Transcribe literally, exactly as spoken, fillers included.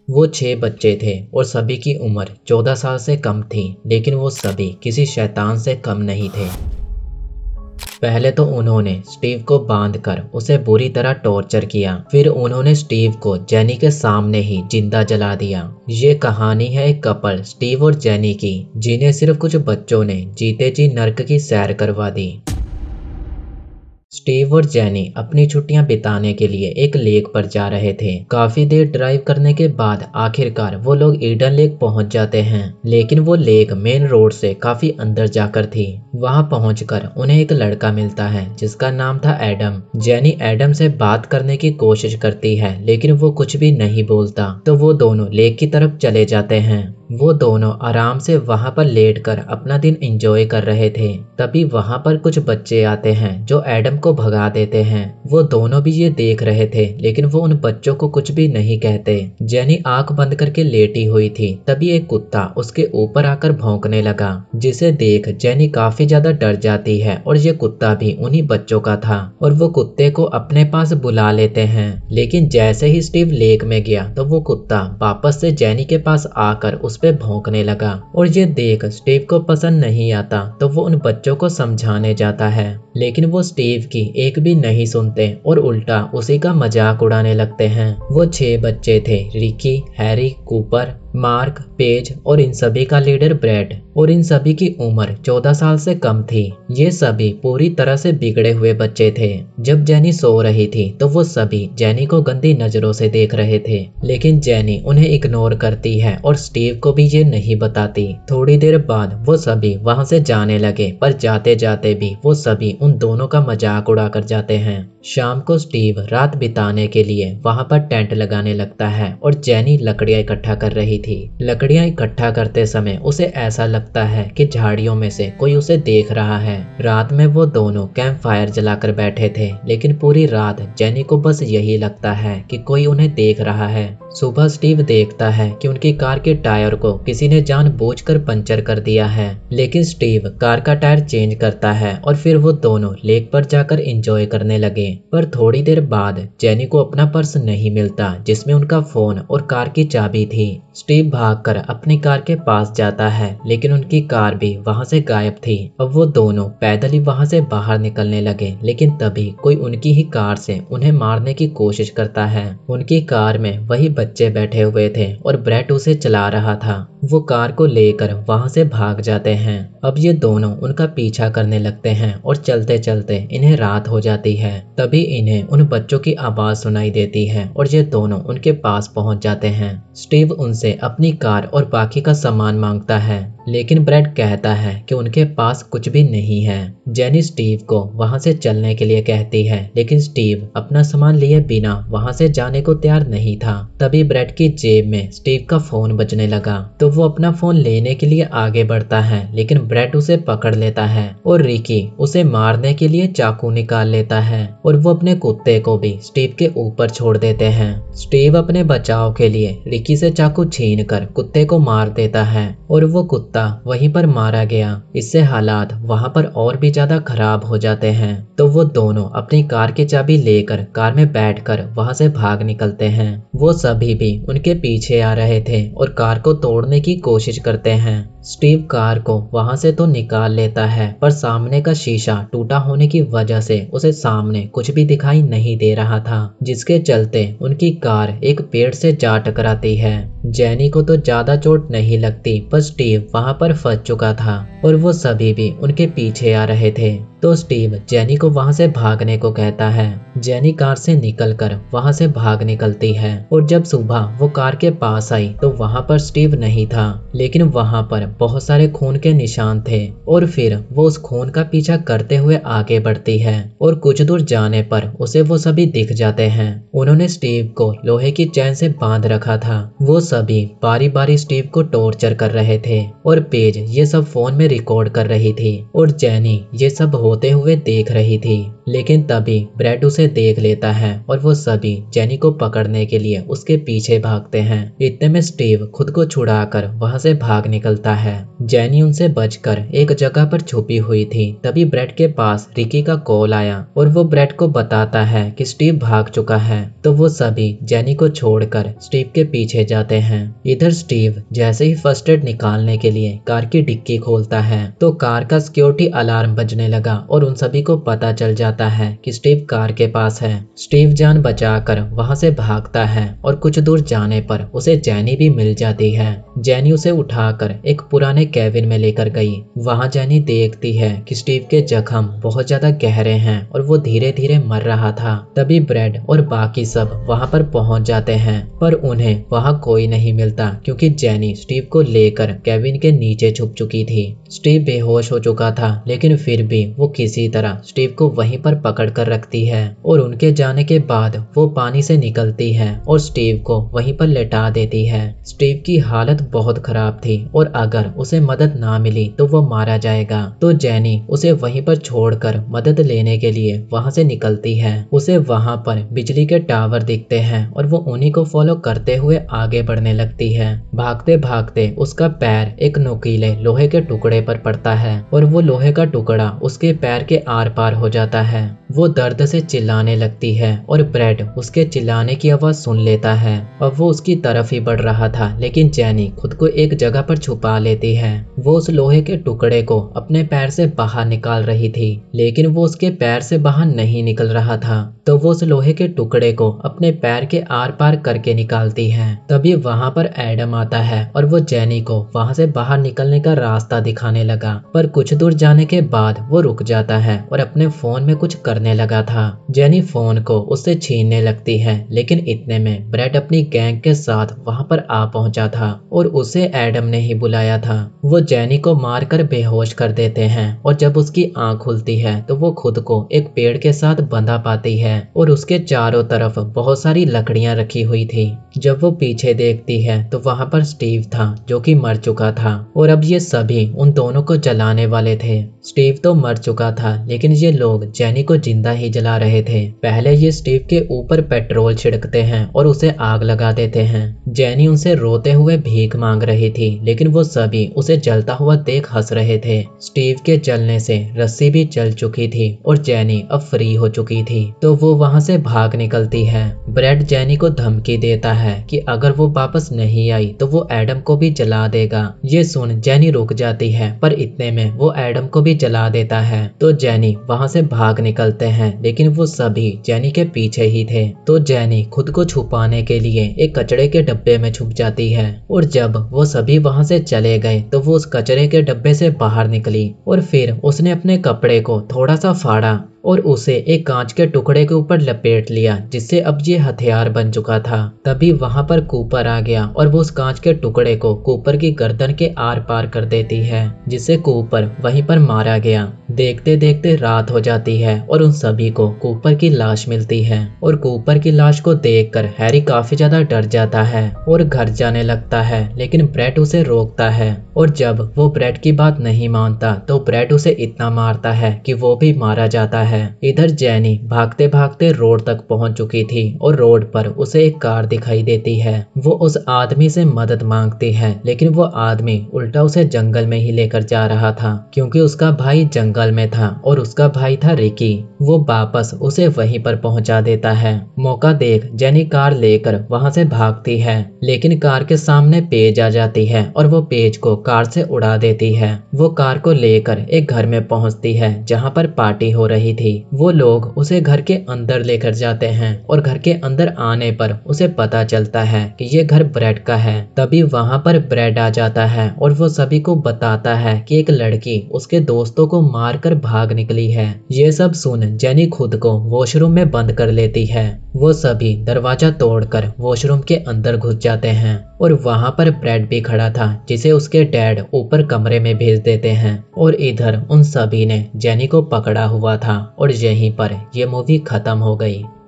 वो छह बच्चे थे और सभी की उम्र चौदह साल से कम थी, लेकिन वो सभी किसी शैतान से कम नहीं थे। पहले तो उन्होंने स्टीव को बांधकर उसे बुरी तरह टॉर्चर किया। फिर उन्होंने स्टीव को जेनी के सामने ही जिंदा जला दिया। ये कहानी है एक कपल स्टीव और जेनी की, जिन्हें सिर्फ कुछ बच्चों ने जीते जी नर्क की सैर करवा दी। स्टीव और जेनी अपनी छुट्टियां बिताने के लिए एक लेक पर जा रहे थे। काफी देर ड्राइव करने के बाद आखिरकार वो लोग ईडन लेक पहुंच जाते हैं, लेकिन वो लेक मेन रोड से काफी अंदर जाकर थी। वहां पहुंचकर उन्हें एक लड़का मिलता है जिसका नाम था एडम। जेनी एडम से बात करने की कोशिश करती है, लेकिन वो कुछ भी नहीं बोलता, तो वो दोनों लेक की तरफ चले जाते हैं। वो दोनों आराम से वहां पर लेटकर अपना दिन एंजॉय कर रहे थे। तभी वहां पर कुछ बच्चे आते हैं जो एडम को भगा देते हैं। वो दोनों भी ये देख रहे थे, लेकिन वो उन बच्चों को कुछ भी नहीं कहते। जेनी आंख बंद करके लेटी हुई थी। तभी एक कुत्ता उसके ऊपर आकर भौंकने लगा, जिसे देख जेनी काफी ज्यादा डर जाती है और ये कुत्ता भी उन्हीं बच्चों का था और वो कुत्ते को अपने पास बुला लेते हैं। लेकिन जैसे ही स्टीव लेक में गया तो वो कुत्ता वापस से जेनी के पास आकर उस पे भौंकने लगा और ये देख स्टीव को पसंद नहीं आता, तो वो उन बच्चों को समझाने जाता है, लेकिन वो स्टीव की एक भी नहीं सुनते और उल्टा उसी का मजाक उड़ाने लगते हैं। वो छह बच्चे थे, Ricky, Harry, Cooper, Mark, Page और इन सभी का लीडर ब्रेड, और इन सभी की उम्र चौदह साल से कम थी। ये सभी पूरी तरह से बिगड़े हुए बच्चे थे। जब जेनी सो रही थी तो वो सभी जेनी को गंदी नजरों से देख रहे थे, लेकिन जेनी उन्हें इग्नोर करती है और स्टीव को भी ये नहीं बताती। थोड़ी देर बाद वो सभी वहां से जाने लगे, पर जाते जाते भी वो सभी उन दोनों का मजाक उड़ाकर जाते हैं। शाम को स्टीव रात बिताने के लिए वहां पर टेंट लगाने लगता है और जेनी लकड़ियां इकट्ठा कर रही थी। लकड़ियां इकट्ठा करते समय उसे ऐसा लगता है कि झाड़ियों में से कोई उसे देख रहा है। रात में वो दोनों कैंप फायर जलाकर बैठे थे, लेकिन पूरी रात जेनी को बस यही लगता है कि कोई उन्हें देख रहा है। सुबह स्टीव देखता है कि उनकी कार के टायर को किसी ने जानबूझकर पंचर कर दिया है, लेकिन स्टीव कार का टायर चेंज करता है और फिर वो दोनों लेक पर जाकर एंजॉय करने लगे। पर थोड़ी देर बाद जेनी को अपना पर्स नहीं मिलता, जिसमें उनका फोन और कार की चाबी थी। स्टीव भागकर अपनी कार के पास जाता है, लेकिन उनकी कार भी वहां से गायब थी। अब वो दोनों पैदल ही वहां से बाहर निकलने लगे, लेकिन तभी कोई उनकी ही कार से उन्हें मारने की कोशिश करता है। उनकी कार में वही बच्चे बैठे हुए थे और ब्रेट उसे चला रहा था। वो कार को लेकर वहां से भाग जाते हैं। अब ये दोनों उनका पीछा करने लगते हैं और चलते चलते इन्हें रात हो जाती है। तभी इन्हें उन बच्चों की आवाज सुनाई देती है और ये दोनों उनके पास पहुंच जाते हैं। स्टीव उनसे अपनी कार और बाकी का सामान मांगता है, लेकिन ब्रेड कहता है कि उनके पास कुछ भी नहीं है। जेनी स्टीव को वहां से चलने के लिए कहती है, लेकिन स्टीव अपना सामान लिए बिना वहां से जाने को तैयार नहीं था। तभी ब्रेड की जेब में स्टीव का फोन बजने लगा, तो वो अपना फोन लेने के लिए आगे बढ़ता है, लेकिन ब्रेड उसे पकड़ लेता है और रिकी उसे मारने के लिए चाकू निकाल लेता है और वो अपने कुत्ते को भी स्टीव के ऊपर छोड़ देते हैं। स्टीव अपने बचाव के लिए रिकी से चाकू छीन कर कुत्ते को मार देता है और वो कुत्ता वहीं पर मारा गया। इससे हालात वहां पर और भी ज्यादा खराब हो जाते हैं। तो वो दोनों अपनी कार की चाबी लेकर कार में बैठकर वहां से भाग निकलते हैं। वो सभी भी उनके पीछे आ रहे थे और कार को तोड़ने की कोशिश करते हैं। स्टीव कार को वहां से तो निकाल लेता है, पर सामने का शीशा टूटा होने की वजह से उसे सामने कुछ भी दिखाई नहीं दे रहा था, जिसके चलते उनकी कार एक पेड़ से जा टकराती है। जेनी को तो ज्यादा चोट नहीं लगती, पर स्टीव वहां पर फंस चुका था और वो सभी भी उनके पीछे आ रहे थे। तो स्टीव जेनी को वहां से भागने को कहता है। जेनी कार से निकलकर वहां से भाग निकलती है और जब सुबह वो कार के पास आई तो वहां पर स्टीव नहीं था, लेकिन वहां पर बहुत सारे खून के निशान थे और फिर वो उस खून का पीछा करते हुए आगे बढ़ती है और कुछ दूर जाने पर उसे वो सभी दिख जाते हैं। उन्होंने स्टीव को लोहे की चैन से बांध रखा था। वो सभी बारी बारी स्टीव को टॉर्चर कर रहे थे और पेज ये सब फोन में रिकॉर्ड कर रही थी और जेनी ये सब हो रोते हुए देख रही थी। लेकिन तभी ब्रेड उसे देख लेता है और वो सभी जेनी को पकड़ने के लिए उसके पीछे भागते हैं। इतने में स्टीव खुद को छुड़ाकर वहां से भाग निकलता है। जेनी उनसे बचकर एक जगह पर छुपी हुई थी। तभी ब्रेड के पास रिकी का कॉल आया और वो ब्रेड को बताता है कि स्टीव भाग चुका है। तो वो सभी जेनी को छोड़कर स्टीव के पीछे जाते हैं। इधर स्टीव जैसे ही फर्स्ट एड निकालने के लिए कार की डिक्की खोलता है तो कार का सिक्योरिटी अलार्म बजने लगा और उन सभी को पता चल जाता है कि स्टीव कार के पास है। स्टीव जान बचाकर वहां से भागता है और कुछ दूर जाने पर उसे जेनी भी मिल जाती है। जेनी उसे उठाकर एक पुराने केबिन में लेकर गई। वहां जेनी देखती है कि स्टीव के जख्म बहुत ज्यादा गहरे हैं और वो धीरे धीरे मर रहा था। तभी ब्रेड और बाकी सब वहां पर पहुंच जाते हैं पर उन्हें वहां कोई नहीं मिलता क्योंकि जेनी स्टीव को लेकर केबिन के नीचे छुप चुकी थी। स्टीव बेहोश हो चुका था लेकिन फिर भी वो किसी तरह स्टीव को वहीं पर पकड़ कर रखती है और उनके जाने के बाद वो पानी से निकलती है और स्टीव को वहीं पर लेटा देती है। स्टीव की हालत बहुत खराब थी और अगर उसे मदद ना मिली तो वो मारा जाएगा। तो जेनी उसे वहीं पर छोड़कर मदद लेने के लिए वहां से निकलती है। उसे वहां पर बिजली के टावर दिखते हैं और वो उन्हीं को फॉलो करते हुए आगे बढ़ने लगती है। भागते भागते उसका पैर एक नुकीले लोहे के टुकड़े पर पड़ता है और वो लोहे का टुकड़ा उसके पैर के आर पार हो जाता है। वो दर्द से चिल्लाने लगती है और ब्रेड उसके चिल्लाने की आवाज सुन लेता है। अब वो उसकी तरफ ही बढ़ रहा था लेकिन जेनी खुद को एक जगह पर छुपा लेती है। वो उस लोहे के टुकड़े को अपने पैर से बाहर निकाल रही थी लेकिन वो उसके पैर से बाहर नहीं निकल रहा था। तो वो उस लोहे के टुकड़े को अपने पैर के आर पार करके निकालती है। तभी वहां पर एडम आता है और वो जेनी को वहां से बाहर निकलने का रास्ता दिखाने लगा पर कुछ दूर जाने के बाद वो रुक जाता है और अपने फोन में कुछ करने लगा था। जेनी फोन को उससे छीनने लगती है लेकिन इतने में ब्रेड अपनी गैंग के साथ वहां पर आ पहुंचा था और उसे एडम ने ही बुलाया था। वो जेनी को मारकर बेहोश कर देते हैं और जब उसकी आंख खुलती है तो वो खुद को एक पेड़ के साथ बंधा पाती है और उसके चारों तरफ बहुत सारी लकड़ियां रखी हुई थी। जब वो पीछे देखती है तो वहां पर स्टीव था जो कि मर चुका था और अब ये सभी उन दोनों को जलाने वाले थे। स्टीव तो मर चुका था लेकिन ये लोग जेनी को जिंदा ही जला रहे थे। पहले ये स्टीव के ऊपर पेट्रोल छिड़कते हैं और उसे आग लगा देते हैं। जेनी उनसे रोते हुए भीख मांग रही थी लेकिन वो सभी उसे जलता हुआ देख हंस रहे थे। स्टीव के जलने से रस्सी भी जल चुकी थी और जेनी अब फ्री हो चुकी थी तो वो वहां से भाग निकलती है। ब्रेड जेनी को धमकी देता है कि अगर वो वापस नहीं आई तो वो एडम को भी जला देगा। ये सुन जेनी रुक जाती है पर इतने में वो एडम को भी जला देता है। तो जेनी वहां से भाग निकलते हैं लेकिन वो सभी जेनी के पीछे ही थे। तो जेनी खुद को छुपाने के लिए एक कचड़े के डब्बे में छुप जाती है और जब वो सभी वहां से चले गए तो वो उस कचरे के डब्बे से बाहर निकली और फिर उसने अपने कपड़े को थोड़ा सा फाड़ा और उसे एक कांच के टुकड़े के ऊपर लपेट लिया जिससे अब ये हथियार बन चुका था। तभी वहां पर कूपर आ गया और वो उस कांच के टुकड़े को कूपर की गर्दन के आर पार कर देती है जिससे कूपर वहीं पर मारा गया। देखते देखते रात हो जाती है और उन सभी को कूपर की लाश मिलती है और कूपर की लाश को देखकर हैरी काफी ज्यादा डर जाता है और घर जाने लगता है लेकिन ब्रेड उसे रोकता है और जब वो ब्रेड की बात नहीं मानता तो ब्रेड उसे इतना मारता है कि वो भी मारा जाता है। इधर जेनी भागते भागते रोड तक पहुंच चुकी थी और रोड पर उसे एक कार दिखाई देती है। वो उस आदमी से मदद मांगती है लेकिन वो आदमी उल्टा उसे जंगल में ही लेकर जा रहा था क्योंकि उसका भाई जंगल में था और उसका भाई था रिकी। वो वापस उसे वहीं पर पहुंचा देता है। मौका देख जेनी कार लेकर वहां से भागती है लेकिन कार के सामने पेज आ जाती है और वो पेज को कार से उड़ा देती है। वो कार को लेकर एक घर में पहुंचती है जहां पर पार्टी हो रही थी। वो लोग उसे घर के अंदर लेकर जाते हैं और घर के अंदर आने पर उसे पता चलता है कि ये घर ब्रेड का है। तभी वहां पर ब्रेड आ जाता है और वो सभी को बताता है कि एक लड़की उसके दोस्तों को मारकर भाग निकली है। ये सब सुन जेनी खुद को वॉशरूम में बंद कर लेती है। वो सभी दरवाजा तोड़कर वॉशरूम के अंदर घुस जाते हैं और वहां पर ब्रेड भी खड़ा था जिसे उसके डैड ऊपर कमरे में भेज देते हैं और इधर उन सभी ने जेनी को पकड़ा हुआ था और यहीं पर यह मूवी खत्म हो गई।